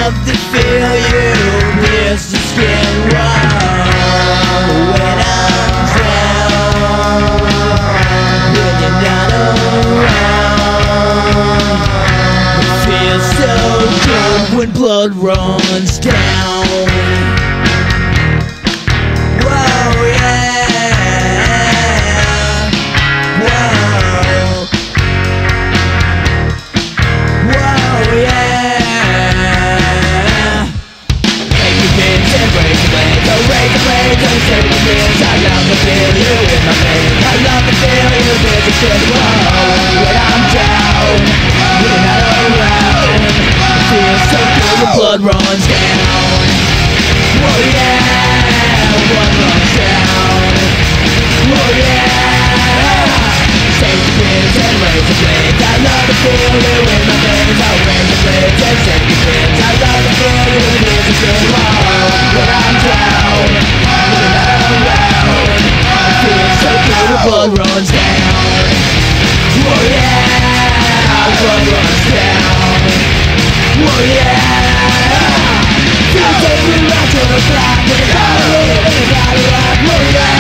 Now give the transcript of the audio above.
love to feel you pierce the skin. Whoa, when I'm down, when you're not around, it feels so good when blood runs down. Whoa, yeah. Whoa. Whoa, yeah. Make your pins and break the blades. Oh, break the blades, oh, save the pins. I love to feel you in my veins. I love to feel you with the shit. Whoa, when I'm down, when you're not around, it feels so good when blood runs down. Whoa, yeah, blood runs down. Whoa, yeah. Save the pins and raise the blades. I love to feel you in my veins. I'll raise the blades and save the pins. I love to feel you with the shit. Whoa, when I'm down, when you're not around, it feels so good when blood runs down. Whoa, yeah, blood runs down. Whoa, yeah. Feels like we're out to the clock. We're gonna live, we're gonna rock. Whoa, yeah.